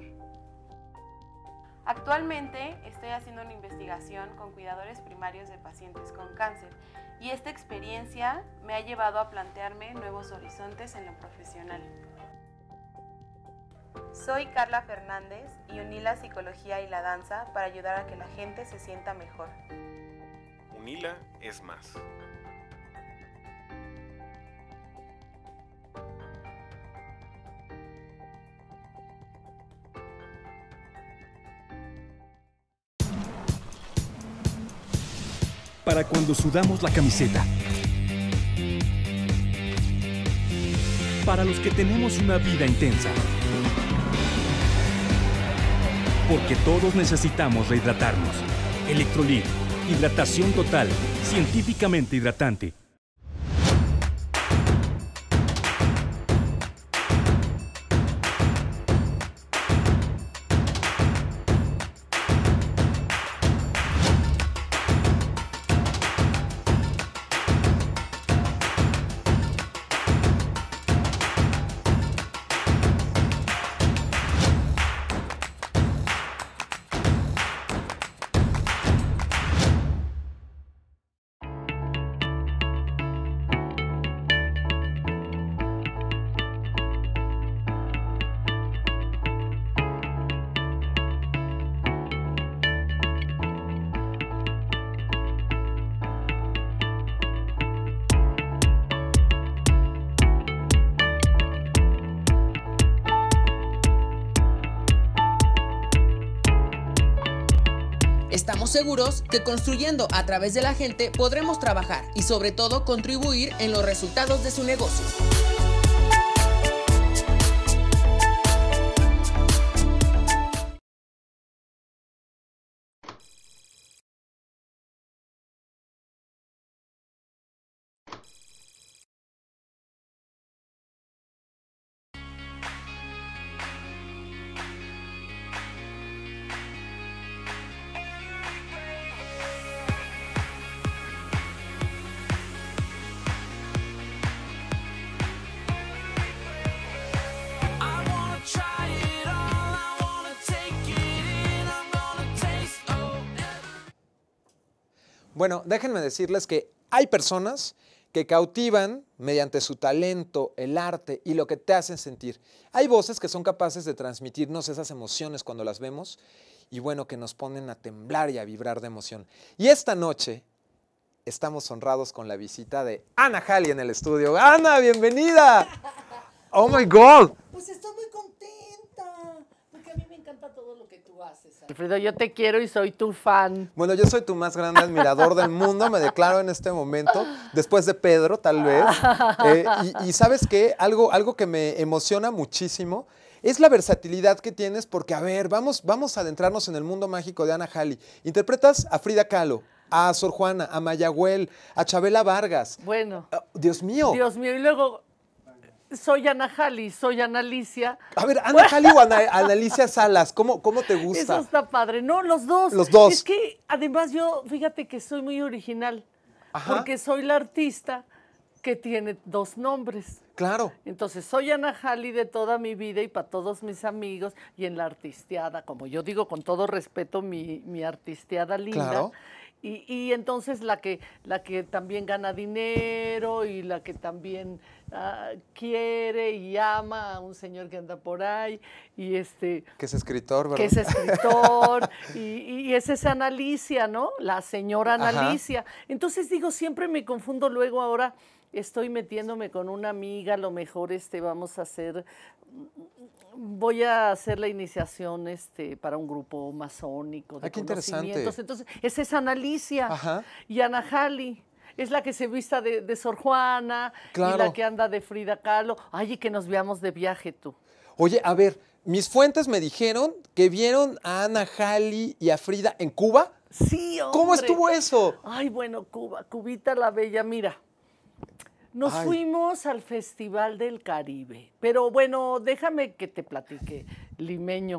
Actualmente estoy haciendo una investigación con cuidadores primarios de pacientes con cáncer y esta experiencia me ha llevado a plantearme nuevos horizontes en lo profesional. Soy Carla Fernández y uní la psicología y la danza para ayudar a que la gente se sienta mejor. Unila es más. Para cuando sudamos la camiseta. Para los que tenemos una vida intensa. Porque todos necesitamos rehidratarnos. Electrolit, hidratación total, científicamente hidratante. Estamos seguros que construyendo a través de la gente podremos trabajar y sobre todo contribuir en los resultados de su negocio. Bueno, déjenme decirles que hay personas que cautivan mediante su talento, el arte y lo que te hacen sentir. Hay voces que son capaces de transmitirnos esas emociones cuando las vemos y bueno, que nos ponen a temblar y a vibrar de emoción. Y esta noche estamos honrados con la visita de Ana Jali en el estudio. ¡Ana, bienvenida! ¡Oh, my God! Pues estoy muy contenta, porque a mí me encanta todo lo que tú haces. Alfredo, yo te quiero y soy tu fan. Bueno, yo soy tu más grande admirador del mundo, me declaro en este momento, después de Pedro, tal vez. Y ¿sabes qué? Algo que me emociona muchísimo es la versatilidad que tienes, porque, a ver, vamos a adentrarnos en el mundo mágico de Ana Jali. Interpretas a Frida Kahlo, a Sor Juana, a Mayagüel, a Chabela Vargas. Bueno. Dios mío. Dios mío, y luego... Soy Ana Jali, soy Ana Alicia. A ver, ¿Ana Jali o Ana Alicia Salas? ¿Cómo te gusta? Eso está padre. No, los dos. Los dos. Es que además yo, fíjate que soy muy original. Ajá. Porque soy la artista que tiene dos nombres. Claro. Entonces, soy Ana Jali de toda mi vida y para todos mis amigos. Y en la artisteada, como yo digo con todo respeto, mi artisteada linda. Claro. Y entonces la que también gana dinero y la que también quiere y ama a un señor que anda por ahí y que es escritor, ¿verdad? que es escritor y es esa Ana Alicia, ¿no? La señora Ana Alicia. Entonces digo, siempre me confundo, luego ahora estoy metiéndome con una amiga, a lo mejor vamos a hacer... Voy a hacer la iniciación para un grupo masónico de qué interesante. conocimientos. Entonces, esa es Ana Alicia. Ajá. Y Ana Jali es la que se vista de Sor Juana, Claro. y la que anda de Frida Kahlo. Ay, y que nos veamos de viaje tú. Oye, a ver, Mis fuentes me dijeron que vieron a Ana Halley y a Frida en Cuba. Sí, hombre. ¿Cómo estuvo eso? Ay, bueno, Cuba, Cubita la Bella, mira. Nos Ay. fuimos al Festival del Caribe. Pero bueno, déjame que te platique, limeño.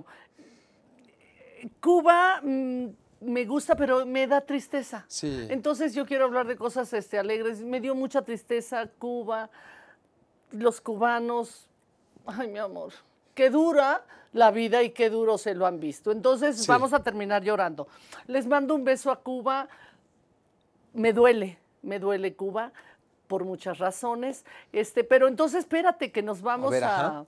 Cuba me gusta, pero me da tristeza. Sí. Entonces yo quiero hablar de cosas alegres. Me dio mucha tristeza Cuba, los cubanos. Ay, mi amor, qué dura la vida y qué duro se lo han visto. Entonces Sí. vamos a terminar llorando. Les mando un beso a Cuba. Me duele Cuba por muchas razones. Pero entonces espérate que nos vamos ver, ajá.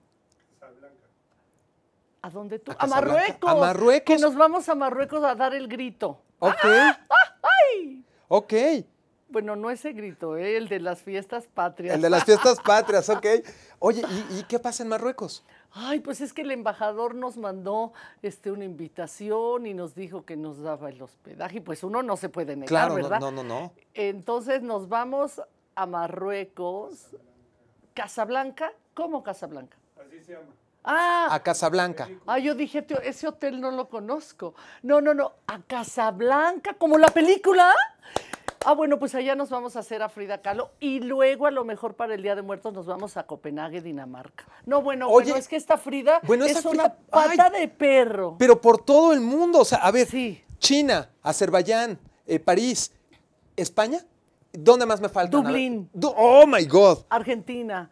¿A dónde tú? A A Casablanca. Marruecos. A Marruecos. Que nos vamos a Marruecos a dar el grito. Ok. ¡Ay! Ok. Bueno, no ese grito, el de las fiestas patrias. El de las fiestas patrias, ok. Oye, ¿y qué pasa en Marruecos? Ay, pues es que el embajador nos mandó una invitación y nos dijo que nos daba el hospedaje. Y pues uno no se puede negar, Claro, ¿verdad? no. Entonces nos vamos a Marruecos. ¿Casablanca? ¿Cómo Casablanca? Así se llama. Ah, A Casablanca. yo dije, tío, ese hotel no lo conozco. No, a Casablanca, como la película. Bueno, pues allá nos vamos a hacer a Frida Kahlo y luego a lo mejor para el Día de Muertos nos vamos a Copenhague, Dinamarca. No, bueno, Oye, es que esta Frida bueno, es esa una Frida- pata ay. de perro. Pero por todo el mundo, o sea, a ver, Sí. China, Azerbaiyán, París, España, ¿dónde más me faltan? A ver. Dublín. Oh my God. Argentina,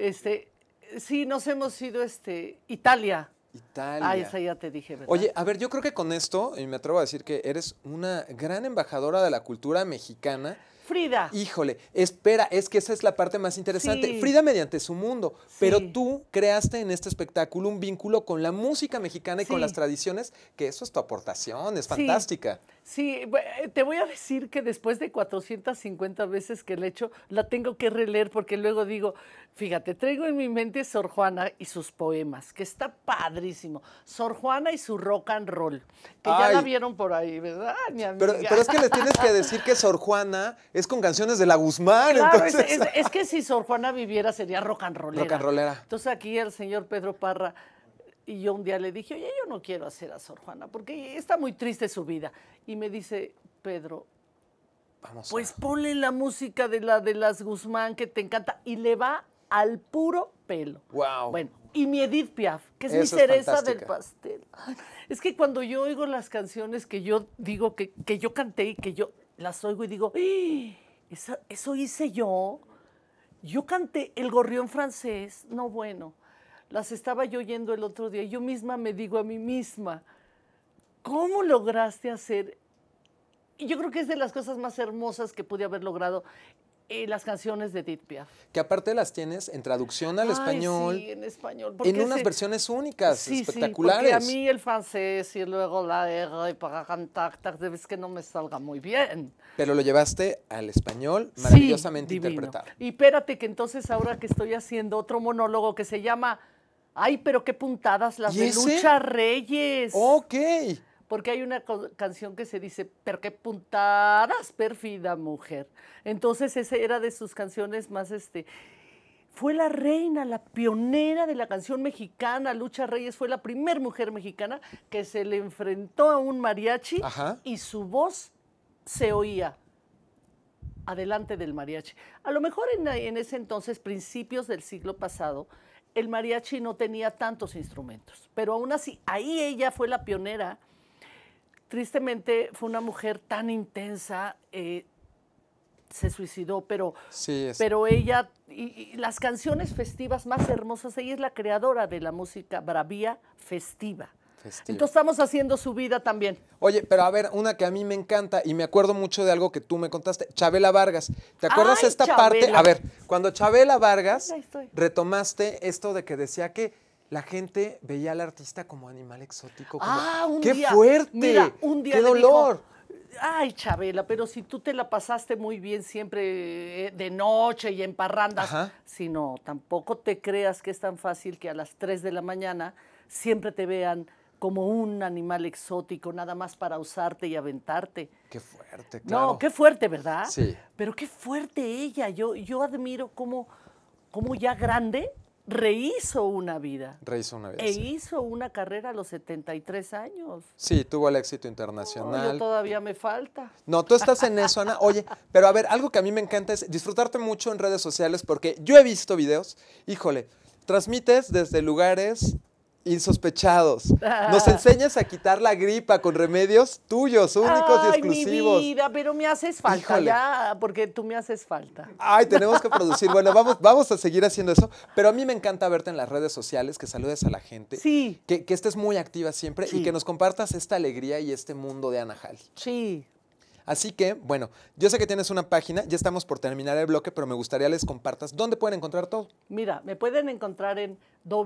sí, nos hemos ido, Italia. Italia. Esa ya te dije, ¿verdad? Oye, a ver, yo creo que con esto, y me atrevo a decir que eres una gran embajadora de la cultura mexicana. Frida. Híjole, espera, es que esa es la parte más interesante. Sí. Frida mediante su mundo, Sí. pero tú creaste en este espectáculo un vínculo con la música mexicana y con Sí. las tradiciones, que eso es tu aportación, es Sí. fantástica. Sí, te voy a decir que después de 450 veces que la he hecho, la tengo que releer porque luego digo, fíjate, traigo en mi mente Sor Juana y sus poemas, que está padrísimo. Sor Juana y su rock and roll, que ya la Ay. vieron por ahí, ¿verdad, mi amiga? Pero es que les tienes que decir que Sor Juana es con canciones de la Guzmán. Claro, entonces... es que si Sor Juana viviera sería rock and rollera. Rock and rollera. Entonces aquí el señor Pedro Parra y yo un día le dije, oye, yo no quiero hacer a Sor Juana porque está muy triste su vida. Y me dice, Pedro, Vamos pues ponle la música de las Guzmán que te encanta y le va al puro pelo. Wow. Bueno, y mi Edith Piaf, que es mi Esa es cereza del fantástica. pastel. Ay, es que cuando yo oigo las canciones que yo digo que yo canté y que yo las oigo y digo, ¡ay! Eso hice yo. Yo canté El Gorrión Francés. No, bueno, las estaba yo oyendo el otro día. Yo misma me digo a mí misma, ¿cómo lograste hacer? Y yo creo que es de las cosas más hermosas que pude haber logrado las canciones de Edith Piaf. Que aparte las tienes en traducción al Ay, español, sí, en español. en unas versiones únicas, Sí, espectaculares. Sí, porque a mí el francés y luego la R para cantar, es que no me salga muy bien. Pero lo llevaste al español Sí, maravillosamente divino. interpretado. Y espérate que entonces ahora que estoy haciendo otro monólogo que se llama Ay, pero qué puntadas las ¿Y de ese? Lucha Reyes. Ok. Porque hay una canción que se dice, pero qué puntadas, pérfida mujer. Entonces esa era de sus canciones más, fue la reina, la pionera de la canción mexicana. Lucha Reyes fue la primera mujer mexicana que se le enfrentó a un mariachi Ajá. y su voz se oía adelante del mariachi. A lo mejor en ese entonces, principios del siglo pasado, el mariachi no tenía tantos instrumentos, pero aún así, ahí ella fue la pionera. Tristemente, fue una mujer tan intensa, se suicidó, pero ella, y las canciones festivas más hermosas, ella es la creadora de la música bravía festiva. Entonces estamos haciendo su vida también. Oye, pero a ver, una que a mí me encanta y me acuerdo mucho de algo que tú me contaste, Chabela Vargas. ¿Te acuerdas Ay, esta Chabela. parte? A ver, cuando Chabela Vargas Ahí estoy. retomaste esto de que decía que la gente veía al artista como animal exótico. Como, Un ¡qué día, fuerte! mira, un día ¡Qué le dijo, dolor! ay, Chabela, pero si tú te la pasaste muy bien siempre de noche y en parrandas, Ajá. si no, tampoco te creas que es tan fácil que a las 3 de la mañana siempre te vean como un animal exótico, nada más para usarte y aventarte. ¡Qué fuerte, claro! No, qué fuerte, ¿verdad? Sí. Pero qué fuerte ella. Yo admiro cómo ya grande rehizo una vida. Rehizo una vida. E Sí. hizo una carrera a los 73 años. Sí, tuvo el éxito No, internacional. yo todavía me falta. No, tú estás en eso, Ana. Oye, pero a ver, algo que a mí me encanta es disfrutarte mucho en redes sociales porque yo he visto videos, híjole, transmites desde lugares insospechados. Nos enseñas a quitar la gripa con remedios tuyos, únicos y Ay, exclusivos. mi vida, pero me haces falta Híjole. ya, porque tú me haces falta. Ay, tenemos que producir. Bueno, vamos a seguir haciendo eso. Pero a mí me encanta verte en las redes sociales, que saludes a la gente. Sí. Que estés muy activa siempre y Sí. que nos compartas esta alegría y este mundo de Ana Jali. Sí. Así que, bueno, yo sé que tienes una página, ya estamos por terminar el bloque, pero me gustaría les compartas dónde pueden encontrar todo. Mira, me pueden encontrar en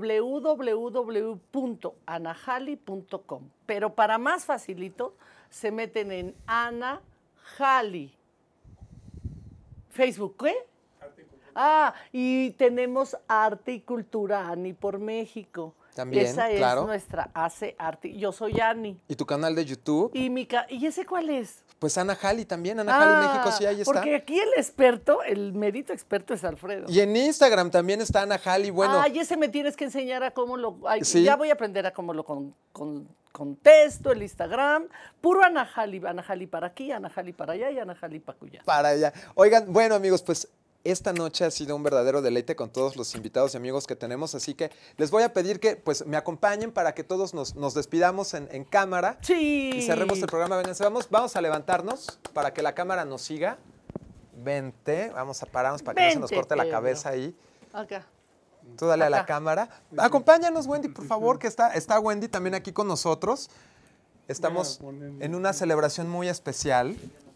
www.anajali.com. Pero para más facilito, se meten en Ana Jali. Facebook, ¿qué? Ah, y tenemos Arte y Cultura Ani por México. También, Esa es claro. nuestra Hace Arte. Yo soy Ani. ¿Y tu canal de YouTube? ¿Y ese cuál es? Pues Ana Jali también, Ana Jali México, sí, ahí está. Porque aquí el experto, el mérito experto es Alfredo. Y en Instagram también está Ana Jali, bueno. Ay, ese me tienes que enseñar a cómo lo... ay, Sí. Ya voy a aprender a cómo lo contesto, el Instagram. Puro Ana Jali para aquí, Ana Jali para allá y Ana Jali para allá. Para allá. Oigan, bueno amigos, pues esta noche ha sido un verdadero deleite con todos los invitados y amigos que tenemos, así que les voy a pedir que pues me acompañen para que todos nos despidamos en cámara. Sí. Y cerremos el programa. Vénganse, vamos a levantarnos para que la cámara nos siga. Vente, vamos a pararnos para que no se nos Vente, corte la Pedro. cabeza ahí. Acá. Tú dale a la Acá. cámara. Acompáñanos, Wendy, por favor, que está Wendy también aquí con nosotros. Estamos en una celebración muy especial.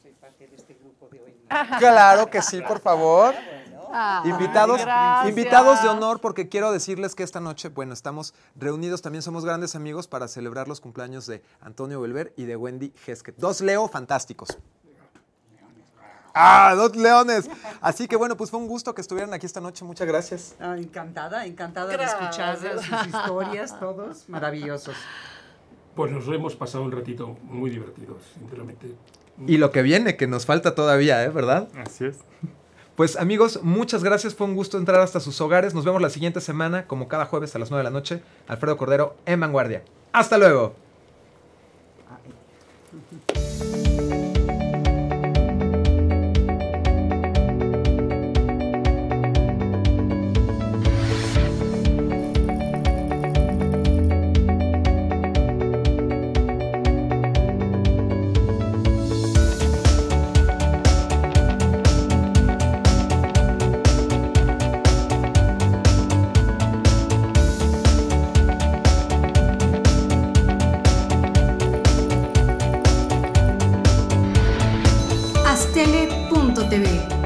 Claro que sí, por favor. Ay, Invitados gracias. de honor, porque quiero decirles que esta noche, bueno, estamos reunidos, también somos grandes amigos para celebrar los cumpleaños de Antonio Belver y de Wendy Hesketh. 2 Leo fantásticos. ¡Ah, 2 leones! Así que bueno, pues fue un gusto que estuvieran aquí esta noche. Muchas gracias. Encantada de Gracias. escuchar sus historias, todos maravillosos. Pues nos lo hemos pasado un ratito muy divertido, sinceramente. Y lo que viene, que nos falta todavía, ¿verdad? Así es. Pues amigos, muchas gracias. Fue un gusto entrar hasta sus hogares. Nos vemos la siguiente semana, como cada jueves a las 9 de la noche. Alfredo Cordero en Vanguardia. ¡Hasta luego! Astele.tv